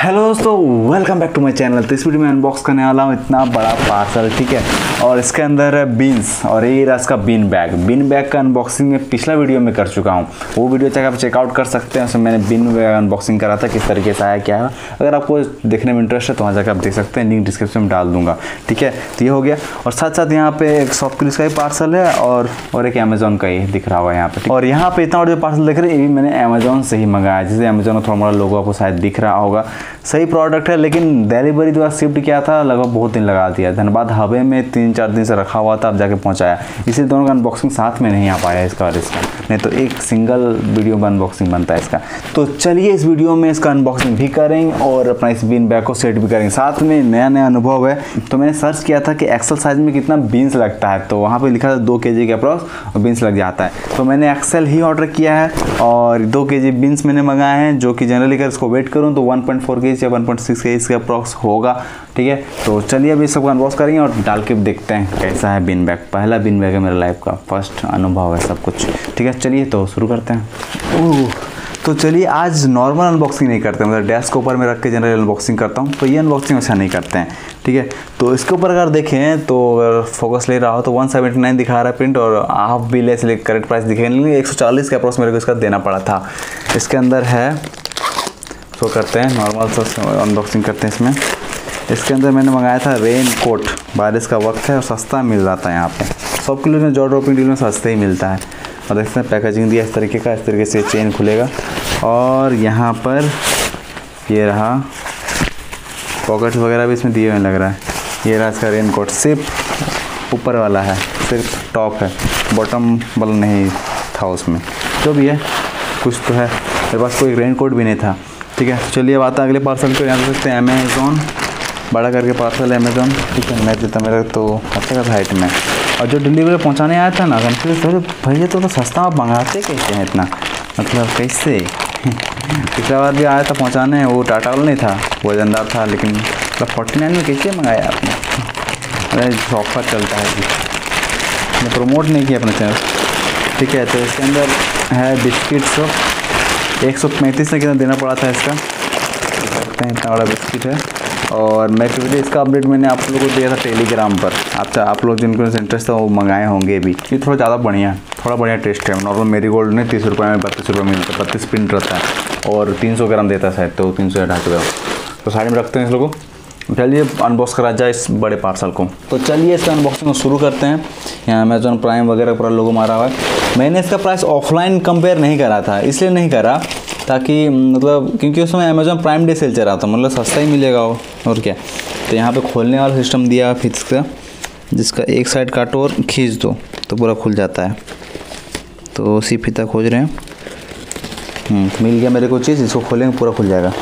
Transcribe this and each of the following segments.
Hello दोस्तों, welcome back to my channel. तो इस वीडियो में अनबॉक्स करने वाला हूँ इतना बड़ा पार्सल, ठीक है। और इसके अंदर है बीन्स और ये रहा इसका बीन बैग का अनबॉक्सिंग में पिछला वीडियो में कर चुका हूँ। वो वीडियो चाहे आप चेकआउट कर सकते हैं। उसमें मैंने बीन बैग अनबॉक्सिंग करा था, किस तरीके से आया क्या है। अगर आपको देखने में इंटरेस्ट है तो वहाँ जाकर आप देख सकते हैं, लिंक डिस्क्रिप्शन में डाल दूँगा, ठीक है। तो ये हो गया। और साथ साथ यहाँ पे एक शॉपक्लूज का ही पार्सल है और एक अमेजोन का ही दिख रहा होगा यहाँ पे। और यहाँ पे इतना बड़ा जो पार्सल देख रहे हैं ये भी मैंने अमेजोन से ही मंगाया, जिसे अमेजोन का थोड़ा मोड़ा लोगो आपको शायद दिख रहा होगा। सही प्रोडक्ट है, लेकिन डिलीवरी द्वारा शिफ्ट किया था, लगभग बहुत दिन लगा दिया। धनबाद हवे में 3-4 दिन से रखा हुआ था, अब जाके पहुंचाया। इसलिए दोनों का अनबॉक्सिंग साथ में नहीं आ पाया इसका और इसका, नहीं तो एक सिंगल वीडियो में अनबॉक्सिंग बनता है इसका। तो चलिए इस वीडियो में इसका अनबॉक्सिंग भी करेंगे और अपना इस बीन बैग को सेट भी करेंगे। साथ में नया अनुभव है, तो मैंने सर्च किया था कि एक्सेल साइज में कितना बीन्स लगता है, तो वहाँ पर लिखा था 2 kg के अप्रॉक्स और बीन्स लग जाता है। तो मैंने एक्सेल ही ऑर्डर किया है और 2 kg बीन्स मैंने मंगाए हैं, जो कि जनरली अगर इसको वेट करूँ तो 1.4 kg या 1.6 kg इसका अप्रॉक्स होगा, ठीक है। तो चलिए अभी सबको अनबॉक्स करेंगे और डाल के देखते हैं कैसा है बीन बैग। पहला बीन बैग है मेरा लाइफ का, फर्स्ट अनुभव है सब कुछ, ठीक है। चलिए तो शुरू करते हैं। तो चलिए आज नॉर्मल अनबॉक्सिंग नहीं करते, मतलब डेस्क के ऊपर में रख के जनरल अनबॉक्सिंग करता हूँ, तो ये अनबॉक्सिंग अच्छा नहीं करते हैं, ठीक है। तो इसके ऊपर अगर देखें तो अगर फोकस ले रहा हो तो 179 दिखा रहा है प्रिंट और हाफ बिल है, इसलिए करेक्ट प्राइस दिखेगा नहीं। 140 के अप्रॉक्स मेरे को इसका देना पड़ा था। इसके अंदर है, तो करते हैं नॉर्मल सा अनबॉक्सिंग करते हैं इसमें। इसके अंदर मैंने मंगाया था रेन कोट, बारिश का वक्त है और सस्ता मिल रहा था यहाँ पे। सब किलो में जॉ ड्रॉपिंग डील में सस्ते ही मिलता है। और देखते हैं पैकेजिंग दिया इस तरीके का, इस तरीके से चेन खुलेगा और यहाँ पर ये रहा पॉकेट्स वगैरह भी इसमें दिए हुए लग रहा है। ये रहा इसका रेन कोट, सिर्फ ऊपर वाला है, सिर्फ टॉप है, बॉटम वाला नहीं था उसमें। जो भी है कुछ तो है, मेरे पास कोई रेन कोट भी नहीं था, ठीक है। तो चलिए अब आता है अगले पार्सल को। यहाँ देख सकते हैं अमेजोन, बड़ा करके पार्सल है अमेजोन, ठीक है। मैं देता मेरा तो अच्छा खासा हाइट में। और जो डिलीवरी पहुँचाने आया था ना, भैया तो सस्ता आप मंगाते कैसे हैं इतना, मतलब कैसे। पिछला बार भी आया था पहुँचाने, वो टाटा वाला नहीं था, वजनदार था, लेकिन मतलब 49 में कैसे मंगाया आपने। अरे ऑफर चलता है जी, मैंने प्रमोट नहीं किया अपने चैनल, ठीक है। तो इसके अंदर है बिस्किट सब, 135 में कितना देना पड़ा था इसका, सकते हैं इतना बड़ा बिस्किट है। और मैं क्योंकि इसका अपडेट मैंने आप लोगों को दिया था टेलीग्राम पर। अच्छा, आप लोग जिनको इंटरेस्ट था वो मंगाए होंगे भी। ये थोड़ा ज़्यादा बढ़िया, थोड़ा बढ़िया टेस्ट है। नॉर्मल मेरीगोल्ड ने 30 रुपये में 32 रुपये मिलता है, 32 प्रिंट रहता है और 300 ग्राम देता है शायद, तो 300 या 250 ग्राम। तो साइड में रखते हैं इस लोगों को। चलिए अनबॉक्स करा जाए इस बड़े पार्सल को। तो चलिए इसका अनबॉक्सिंग को शुरू करते हैं। यहाँ अमेजोन प्राइम वगैरह पूरा लोगो मारा हुआ है। मैंने इसका प्राइस ऑफलाइन कंपेयर नहीं करा था, इसलिए नहीं करा ताकि मतलब क्योंकि उस समय अमेजोन प्राइम डे सेल चल रहा था, मतलब सस्ता ही मिलेगा और क्या। तो यहाँ पे खोलने वाला सिस्टम दिया फिर इसका, जिसका एक साइड काटो और खींच दो तो पूरा खुल जाता है। तो उसी फीता खोज रहे हैं। मिल गया मेरे को चीज़, इसको खोलेंगे पूरा खुल जाएगा।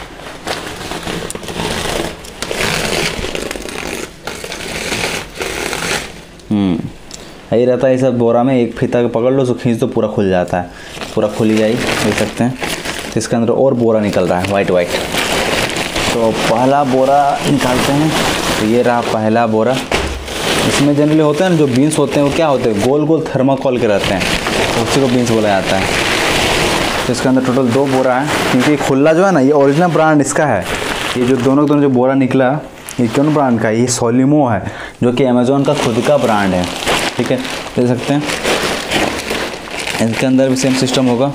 यही रहता है ये सब बोरा में, एक फीता पकड़ लो, उसको खींच दो, पूरा खुल जाता है, पूरा खुल जाए, देख सकते हैं। तो इसके अंदर और बोरा निकल रहा है वाइट। तो पहला बोरा निकालते हैं। तो ये रहा पहला बोरा। इसमें जनरली होते हैं ना जो बीन्स होते हैं, वो क्या होते हैं, गोल गोल थर्माकोल के रहते हैं, तो उसी को बीन्स बोला जाता है। तो इसके अंदर टोटल 2 बोरा है, क्योंकि खुला जो है ना, ये ओरिजिनल ब्रांड इसका है। ये जो दोनों जो बोरा निकला, ये कौन ब्रांड का है, ये सोलिमो है, जो कि अमेजोन का खुद का ब्रांड है, ठीक है। देख सकते हैं इसके अंदर भी सेम सिस्टम होगा।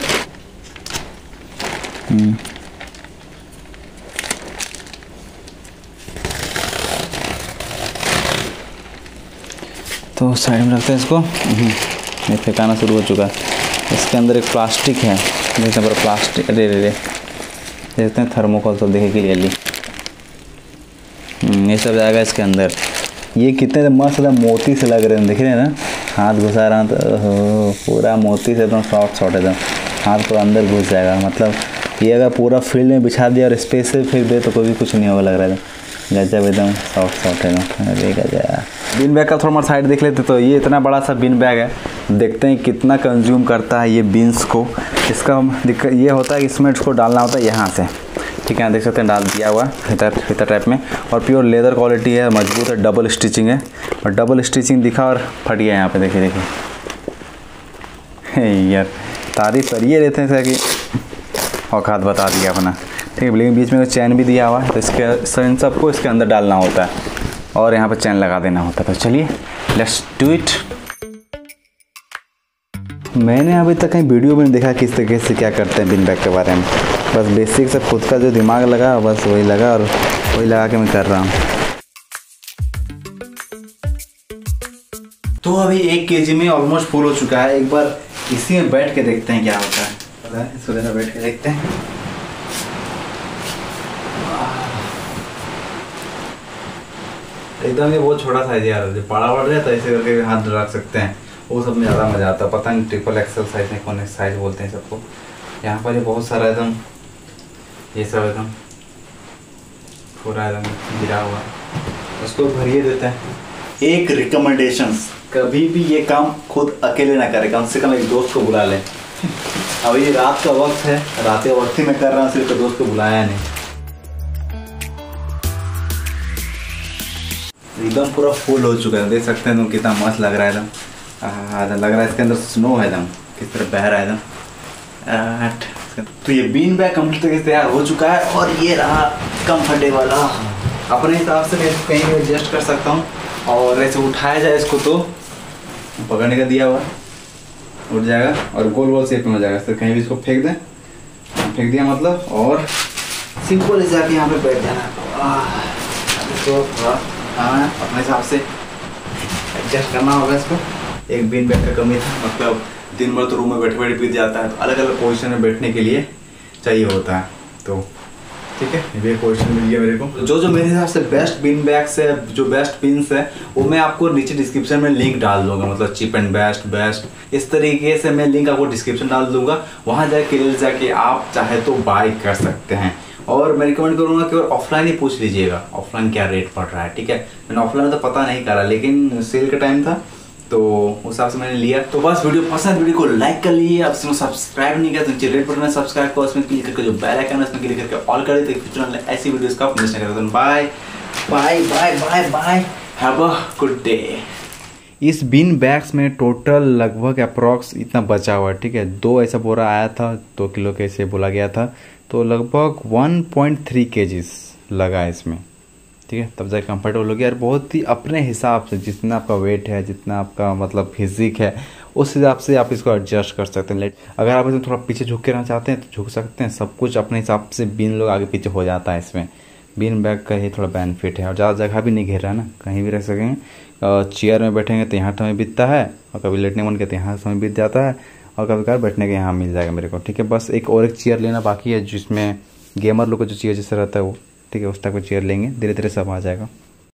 तो साइड में रखते हैं इसको। ये फेंकाना शुरू हो चुका है। इसके अंदर एक प्लास्टिक है, देखते हैं प्लास्टिक, अरे देखते हैं थर्मोकोल सब देखे के लिए। ये सब जाएगा इसके अंदर। ये कितने मस्त मोती से लग रहे हैं, देख रहे हैं ना, हाथ घुसा रहा हूँ तो पूरा मोती से एकदम सॉफ्ट एकदम, हाथ पूरा अंदर घुस जाएगा। मतलब ये अगर पूरा फील्ड में बिछा दिया और स्पेस से फेंक दे तो कोई भी कुछ नहीं होगा, लग रहा है गजब, एकदम सॉफ्ट एकदम। अरे गजब। बीन बैग का थोड़ा मोटा साइड देख लेते। तो ये इतना बड़ा सा बीन बैग है, देखते हैं कितना कंज्यूम करता है ये बीन्स को। इसका दिक्कत ये होता है कि इसमें इसको डालना होता है यहाँ से, ठीक है। देख सकते हैं डाल दिया हुआ फीता टाइप में, और प्योर लेदर क्वालिटी है, मजबूत है, डबल स्टिचिंग है। और डबल स्टिचिंग दिखा और फट गया यहाँ पे, देखिए यार तारीफ करिए रहते हैं सर कि औकात बता दिया अपना। ठीक है। लेकिन बीच में चैन भी दिया हुआ है, तो इसके इन सबको इसके अंदर डालना होता है और यहाँ पर चैन लगा देना होता है। तो चलिए लेट्स डू इट। मैंने अभी तक कहीं वीडियो में नहीं देखा किस तरीके से क्या करते हैं बिन बैग के बारे में। बस बेसिक से खुद का जो दिमाग लगा बस वही लगा और वही लगा के मैं कर रहा हूँ। तो अभी 1 kg में ऑलमोस्ट फुल हो चुका है। एक बार इसी में बैठ के देखते हैं क्या होता है। पता है, इसको जरा बैठ के देखते हैं। एकदम ये बहुत छोटा साइज यार, जो बड़ा बढ़ रहा है ऐसे करके हाथ रख सकते हैं, वो सब में ज़्यादा मज़ा आता है। पता नहीं ट्रिपल एक्सल साइज में कौन साइज बोलते हैं सबको। यहाँ पर ये बहुत सारा एकदम ये सब एकदम पूरा एकदम गिरा हुआ, उसको भरिए देते हैं। एक रिकमेंडेशंस, कभी भी ये काम खुद अकेले ना करें, कम से कम एक दोस्त को बुला लें। अभी ये रात का वक्त है, रात के वक्त ही मैं कर रहा हूँ, सिर्फ तो दोस्त को बुलाया नहीं। एकदम पूरा फुल हो चुका है, देख सकते हैं तुम कितना मस्त लग रहा है एकदम। लग रहा है इसके अंदर स्नो है एकदम, किस तरह बह रहा है एकदम। तो ये बीन बैग कम्प्लीट तरीके से तैयार हो चुका है और ये रहा कंफर्टेबल। अपने हिसाब से मैं कहीं भी एडजस्ट कर सकता हूँ और ऐसे उठाया जाए इसको तो पकड़ने का दिया हुआ उठ जाएगा और गोल गोल शेप में हो जाएगा। तो कहीं भी इसको फेंक दें, फेंक दिया मतलब, और सिंपल ही जाके यहाँ पे बैठ जाना। इसको थोड़ा अपने हिसाब से एडजस्ट करना होगा इसको। एक बीन बैग का कमी था, मतलब दिन भर तो रूम में बैठे बैठे बीत जाता है, तो अलग अलग पोजीशन में बैठने के लिए चाहिए होता है। तो ठीक है, ये पोजीशन मिल गया मेरे को। तो जो मेरे हिसाब से बेस्ट बीन बैग्स है, जो बेस्ट पिन्स है, वो मैं आपको नीचे डिस्क्रिप्शन में लिंक डाल दूंगा। मतलब चीप एंड बेस्ट इस तरीके से मैं लिंक आपको डिस्क्रिप्शन डाल दूंगा। वहाँ जाके आप चाहे तो बाय कर सकते हैं। और मैं रिकमेंड करूँगा कि ऑफलाइन ही पूछ लीजिएगा, ऑफलाइन क्या रेट पड़ रहा है। ठीक है, मैंने ऑफलाइन तो पता नहीं करा, लेकिन सेल का टाइम था तो उस हिसाब से मैंने लिया। तो बस वीडियो पसंद, वीडियो को लाइक कर लीजिए। आप सब्सक्राइब नहीं किया तो नीचे रेड बटन में सब्सक्राइब करो, उसमें क्लिक करके जो बेल आइकन है उसमें क्लिक करके ऑल कर देते, फ्यूचर ऐसी वीडियोस का आप मिस ना करें। Bye bye bye bye bye, have a good day. इस बीन बैग्स में टोटल लगभग अप्रॉक्स इतना बचा हुआ है। ठीक है, 2 ऐसा बोरा आया था, 2 किलो के ऐसे बोला गया था, तो लगभग 1.3 kg लगा इसमें। ठीक है, तब जाके कंफर्टेबल हो गया। और बहुत ही अपने हिसाब से, जितना आपका वेट है, जितना आपका मतलब फिजिक है, उस हिसाब से आप इसको एडजस्ट कर सकते हैं। अगर आप इसमें थोड़ा पीछे झुक के रहना चाहते हैं तो झुक सकते हैं। सब कुछ अपने हिसाब से बीन लोग आगे पीछे हो जाता है इसमें। बीन बैग का ही थोड़ा बेनिफिट है, और ज़्यादा जगह भी नहीं घेर रहा है ना, कहीं भी रह सकेंगे। चेयर में बैठेंगे तो यहाँ समय बीतता है, और कभी लेटने मन के तो यहाँ समय बीत जाता है, और कभी कभार बैठने के यहाँ मिल जाएगा मेरे को। ठीक है, बस एक चेयर लेना बाकी है, जिसमें गेमर लोग को जो चेयर जैसे रहता है वो, ठीक है, उस टाइप का चेयर लेंगे, धीरे धीरे सब आ जाएगा।